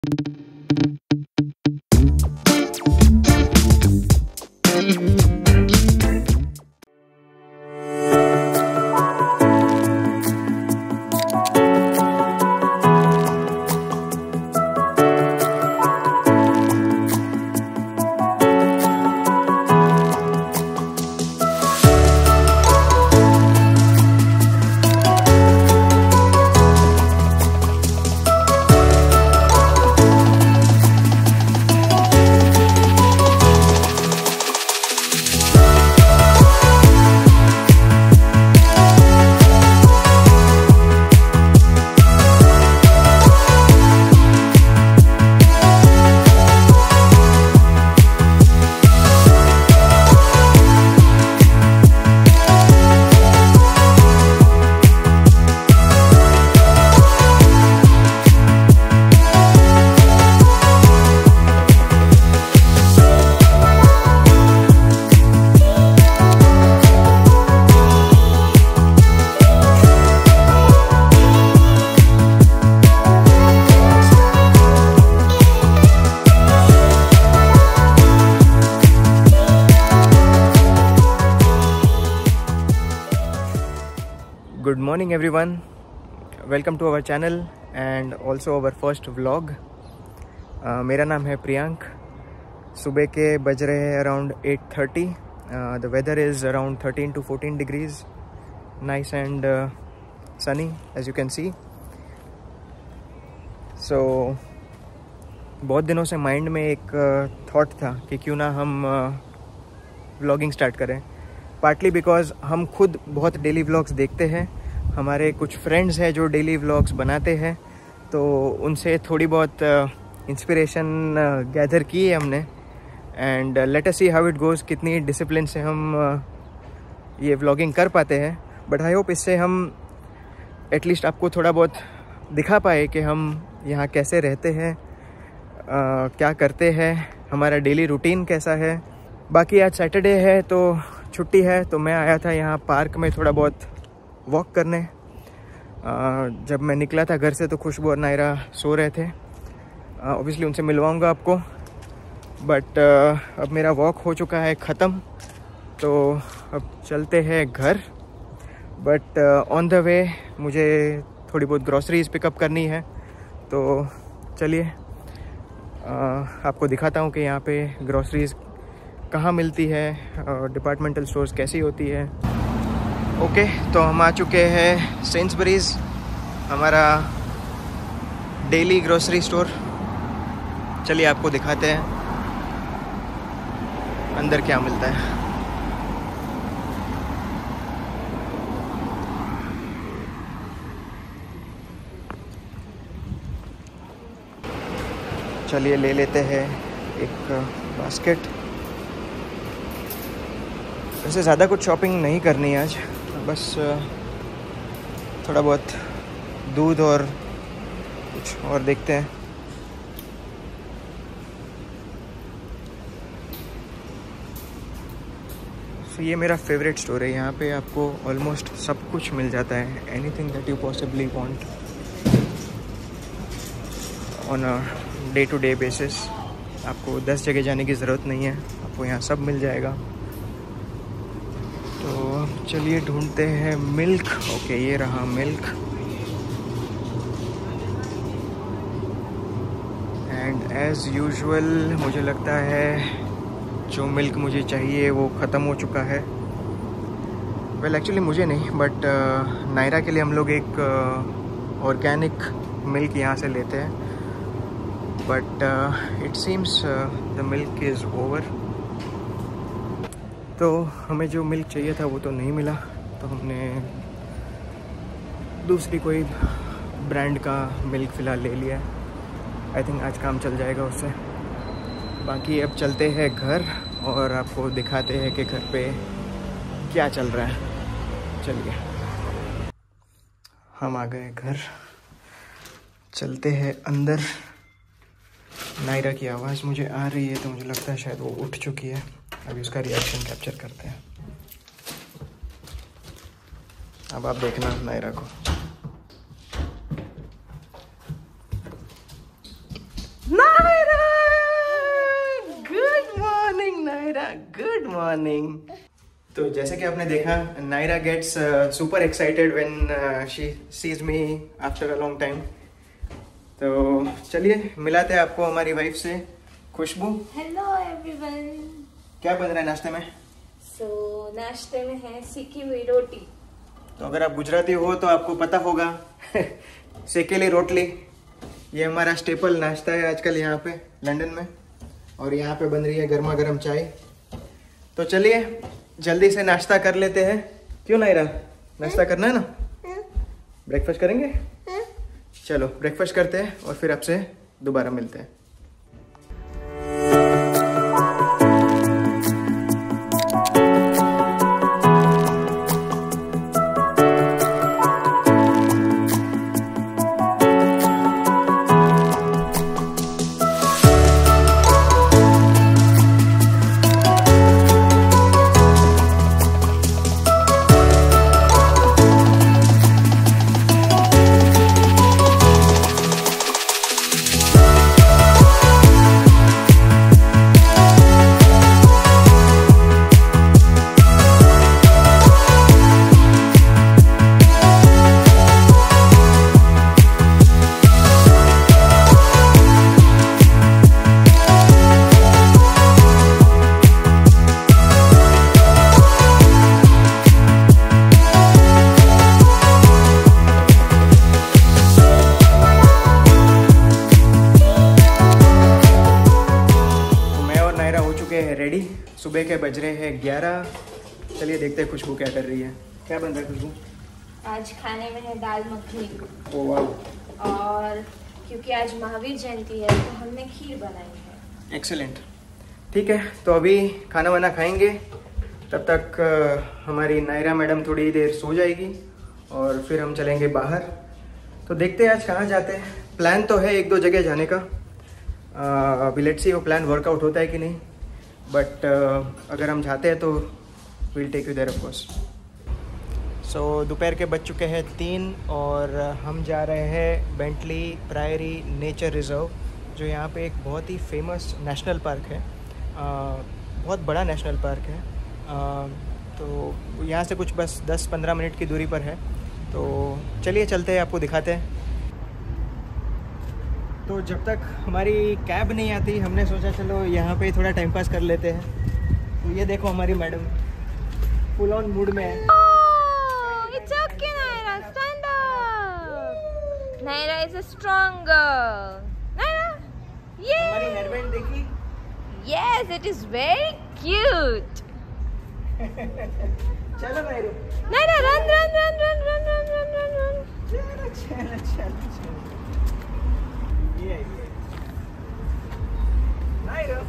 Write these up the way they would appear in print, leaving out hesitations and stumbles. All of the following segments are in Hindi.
Good morning everyone, welcome to our channel and also our first vlog. मेरा नाम है प्रियांक। सुबह के बज रहे हैं around 8:30। The weather is around 13 to 14 degrees, nice and sunny as you can see. So बहुत दिनों से माइंड में एक थॉट था कि क्यों ना हम व्लॉगिंग स्टार्ट करें। पार्टली बिकॉज हम खुद बहुत डेली व्लॉग्स देखते हैं, हमारे कुछ फ्रेंड्स हैं जो डेली व्लॉग्स बनाते हैं, तो उनसे थोड़ी बहुत इंस्पिरेशन गैदर की है हमने। And let us see how it goes, कितनी डिसिप्लिन से हम ये व्लॉगिंग कर पाते हैं। बट आई होप इससे हम एटलीस्ट आपको थोड़ा बहुत दिखा पाए कि हम यहाँ कैसे रहते हैं, क्या करते हैं, हमारा डेली रूटीन कैसा है। बाकी आज सैटरडे है तो छुट्टी है, तो मैं आया था यहाँ पार्क में थोड़ा बहुत वॉक करने। जब मैं निकला था घर से तो खुशबू और नायरा सो रहे थे। ऑब्वियसली उनसे मिलवाऊंगा आपको, बट अब मेरा वॉक हो चुका है ख़त्म, तो अब चलते हैं घर। बट ऑन द वे मुझे थोड़ी बहुत ग्रॉसरीज पिकअप करनी है, तो चलिए आपको दिखाता हूँ कि यहाँ पे ग्रॉसरीज कहाँ मिलती है और डिपार्टमेंटल स्टोर्स कैसी होती है। ओके, तो हम आ चुके हैं सेंसबरीज, हमारा डेली ग्रोसरी स्टोर। चलिए आपको दिखाते हैं अंदर क्या मिलता है। चलिए ले लेते हैं एक बास्केट। वैसे ज़्यादा कुछ शॉपिंग नहीं करनी है आज, बस थोड़ा बहुत दूध और कुछ और देखते हैं। तो ये मेरा फेवरेट स्टोर है, यहाँ पे आपको ऑलमोस्ट सब कुछ मिल जाता है, anything that you possibly want on a day to day basis. आपको 10 जगह जाने की ज़रूरत नहीं है, आपको यहाँ सब मिल जाएगा। तो चलिए ढूंढते हैं मिल्क। ओके, ये रहा मिल्क। एंड एज़ यूजुअल मुझे लगता है जो मिल्क मुझे चाहिए वो ख़त्म हो चुका है। वेल एक्चुअली मुझे नहीं, बट नायरा के लिए हम लोग एक ऑर्गेनिक मिल्क यहाँ से लेते हैं, but it seems the milk is over. तो हमें जो मिल्क चाहिए था वो तो नहीं मिला, तो हमने दूसरी कोई ब्रांड का मिल्क फ़िलहाल ले लिया है। आई थिंक आज काम चल जाएगा उससे। बाकी अब चलते हैं घर और आपको दिखाते हैं कि घर पे क्या चल रहा है। चलिए, हम आ गए घर, चलते हैं अंदर। नायरा की आवाज़ मुझे आ रही है, तो मुझे लगता है शायद वो उठ चुकी है। अभी उसका रिएक्शन कैप्चर करते हैं। अब आप देखना नायरा को। मॉर्निंग। तो जैसे कि आपने देखा, Naira gets super excited when she sees me after a long time. तो चलिए मिलाते हैं आपको हमारी वाइफ से, खुशबू। Hello everyone. क्या बन रहा है नाश्ते में? नाश्ते में है सेकी हुई रोटी। तो अगर आप गुजराती हो तो आपको पता होगा सेकेली रोटली, ये हमारा स्टेपल नाश्ता है आजकल यहाँ पे लंदन में। और यहाँ पे बन रही है गर्मा गर्म चाय। तो चलिए जल्दी से नाश्ता कर लेते हैं। क्यों नायरा, नाश्ता करना है ना? ब्रेकफास्ट करेंगे? चलो ब्रेकफास्ट करते हैं और फिर आपसे दोबारा मिलते हैं। रेडी, सुबह के बज रहे हैं 11। चलिए देखते हैं खुशबू क्या कर रही है। क्या बन रहा है खुशबू? आज खाने में है दाल मखनी। ओह वाह। और क्योंकि आज महावीर जयंती है तो हमने खीर बनाई है। एक्सेलेंट। ठीक है, तो अभी खाना वाना खाएंगे, तब तक हमारी नायरा मैडम थोड़ी देर सो जाएगी और फिर हम चलेंगे बाहर। तो देखते हैं आज कहाँ जाते हैं। प्लान तो है 1-2 जगह जाने का। अभी लेट्स सी वो प्लान वर्कआउट होता है कि नहीं, बट अगर हम जाते हैं तो will take you there of course. So दोपहर के बज चुके हैं 3 और हम जा रहे हैं बेंटली प्रायरी नेचर रिज़र्व, जो यहाँ पे एक बहुत ही फेमस नेशनल पार्क है। बहुत बड़ा नेशनल पार्क है। तो यहाँ से कुछ बस 10-15 मिनट की दूरी पर है। तो चलिए चलते हैं, आपको दिखाते हैं। तो जब तक हमारी कैब नहीं आती, हमने सोचा चलो यहाँ पे थोड़ा टाइम पास कर लेते हैं। तो ये देखो हमारी मैडम फुल ऑन मूड में है। It's okay, Naira. Stand up. Naira is a strong girl. Naira, yeah. हमारी हेयरबैंड देखी? Yes, it is very cute. चलो नायरू। Naira, run, run, run, run, run, run, run, run, run. चलो चलो चलो चलो। ये Nairu.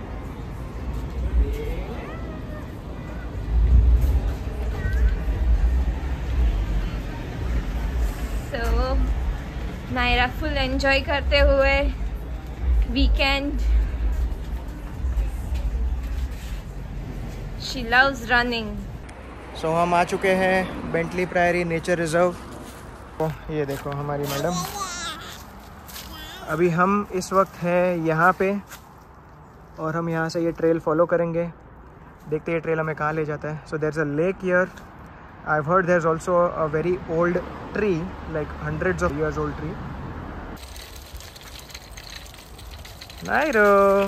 So, Naira full enjoy करते हुए weekend. She loves running. So हम आ चुके हैं बेंटली प्रायरी नेचर रिज़र्व। ये देखो हमारी मैडम। अभी हम इस वक्त हैं यहाँ पे और हम यहाँ से ये ट्रेल फॉलो करेंगे। देखते हैं ये ट्रेल हमें कहाँ ले जाता है। So there is a lake here. I have heard there is also a very old tree, like hundreds of years old tree. Nairo,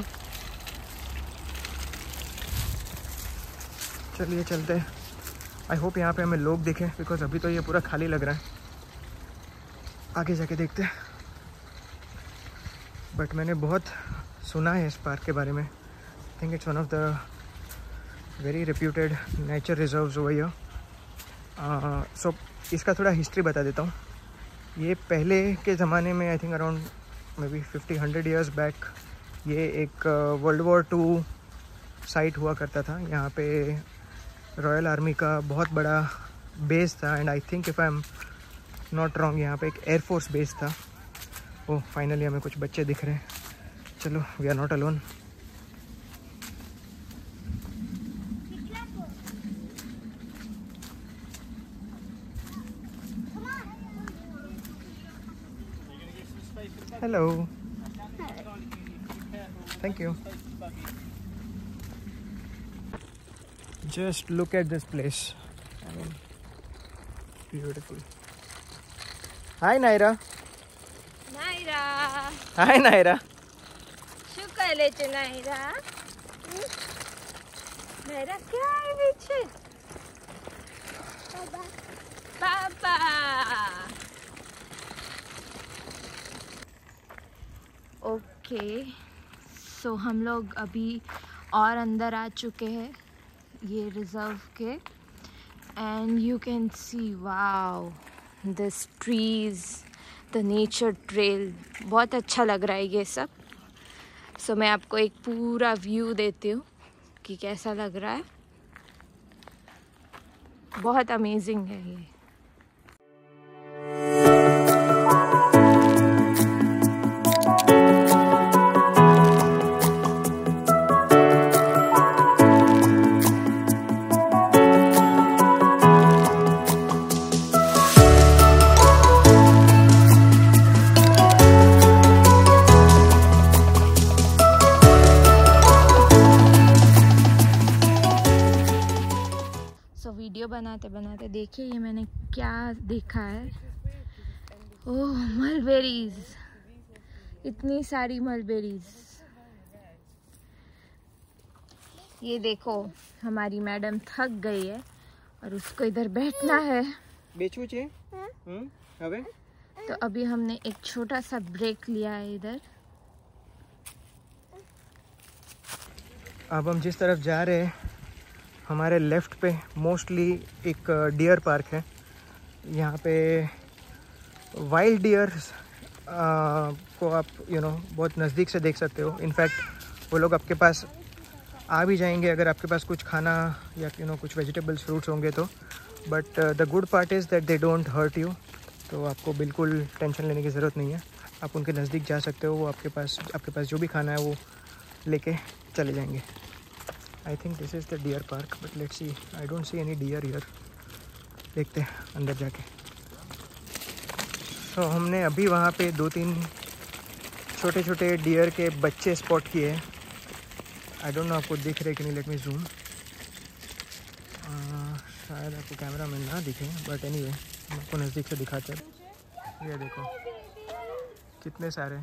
चलिए चलते हैं। आई होप यहाँ पे हमें लोग दिखें, बिकॉज अभी तो ये पूरा खाली लग रहा है। आगे जाके देखते हैं। बट मैंने बहुत सुना है इस पार्क के बारे में। I think it's one of the very reputed nature reserves over here. So इसका थोड़ा हिस्ट्री बता देता हूँ। ये पहले के ज़माने में, I think around maybe 50-100 years back, ये एक वर्ल्ड वॉर 2 साइट हुआ करता था। यहाँ पे रॉयल आर्मी का बहुत बड़ा बेस था। And I think if I am not wrong, यहाँ पे एक एयरफोर्स बेस था। ओह, फाइनली हमें कुछ बच्चे दिख रहे हैं। चलो, we are not alone. Hello, thank you. Just look at this place. I mean, beautiful. Hi Naira. Naira. Hi Naira. શું કરે છે નાયરા? નાયરા ક્યાં આવી છે? પાપા. ओके, सो हम लोग अभी और अंदर आ चुके हैं ये रिजर्व के, and you can see wow this trees, the nature trail. बहुत अच्छा लग रहा है ये सब. सो मैं आपको एक पूरा व्यू देती हूँ कि कैसा लग रहा है. बहुत अमेजिंग है ये. वीडियो बनाते बनाते देखिए ये मैंने क्या देखा है. ओह, मलबेरीज, इतनी सारी मलबेरीज. ये देखो हमारी मैडम थक गई है और उसको इधर बैठना है. बेचू चे अबे तो अभी हमने एक छोटा सा ब्रेक लिया है इधर. अब हम जिस तरफ जा रहे हैं हमारे लेफ़्ट पे मोस्टली एक डियर पार्क है. यहाँ पे वाइल्ड डियर को आप बहुत नज़दीक से देख सकते हो. इनफैक्ट वो लोग आपके पास आ भी जाएंगे अगर आपके पास कुछ खाना या कुछ वेजिटेबल्स फ्रूट्स होंगे तो. But the good part is that they don't hurt you. तो आपको बिल्कुल टेंशन लेने की ज़रूरत नहीं है. आप उनके नज़दीक जा सकते हो. वो आपके पास जो भी खाना है वो लेके चले जाएंगे. I think this is the deer park, but let's see. I don't see any deer here. देखते हैं अंदर जाके. तो हमने अभी वहाँ पे 2-3 छोटे छोटे डियर के बच्चे स्पॉट किए हैं. आई डोंट नो आपको दिख रहे कि नहीं. Let me zoom. शायद आपको कैमरा में ना दिखे, बट एनीवे मैं आपको नज़दीक से दिखाते हैं. ये देखो कितने सारे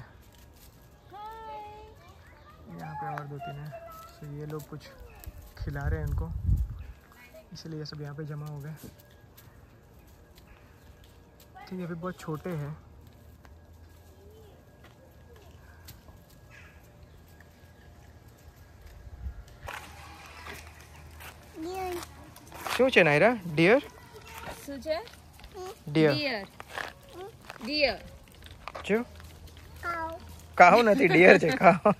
यहाँ पे और 2-3 हैं. तो ये लोग कुछ खिला रहे हैं इनको, इसलिए सब यहाँ पे जमा हो गए. ठीक है, अभी बहुत छोटे हैं. શું છે નાયરા? ડિયર? શું છે? ડિયર. ડિયર. જો કાઉ નથી, ડિયર છે. કાઉ.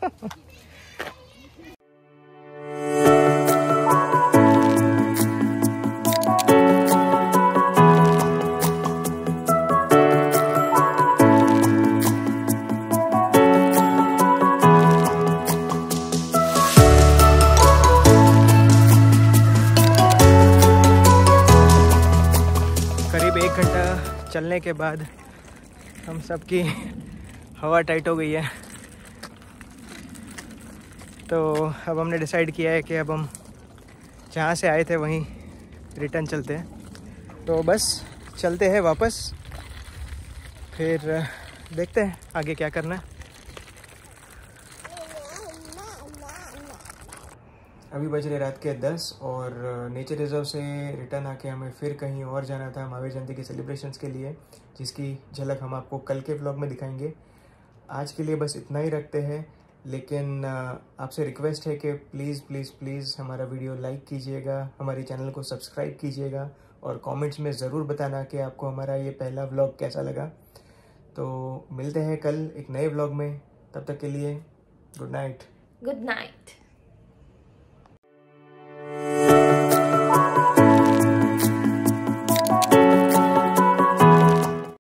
करीब 1 घंटा चलने के बाद हम सब की हवा टाइट हो गई है. तो अब हमने डिसाइड किया है कि अब हम जहाँ से आए थे वहीं रिटर्न चलते हैं. तो बस चलते हैं वापस, फिर देखते हैं आगे क्या करना है. अभी बज रहे रात के 10 और नेचर रिजर्व से रिटर्न आके हमें फिर कहीं और जाना था महावीर जयंती के सेलिब्रेशंस के लिए, जिसकी झलक हम आपको कल के व्लॉग में दिखाएंगे. आज के लिए बस इतना ही रखते हैं. लेकिन आपसे रिक्वेस्ट है कि प्लीज़ प्लीज़ प्लीज़ हमारा वीडियो लाइक कीजिएगा, हमारे चैनल को सब्सक्राइब कीजिएगा और कमेंट्स में ज़रूर बताना कि आपको हमारा ये पहला व्लॉग कैसा लगा. तो मिलते हैं कल एक नए व्लॉग में. तब तक के लिए गुड नाइट. Good night.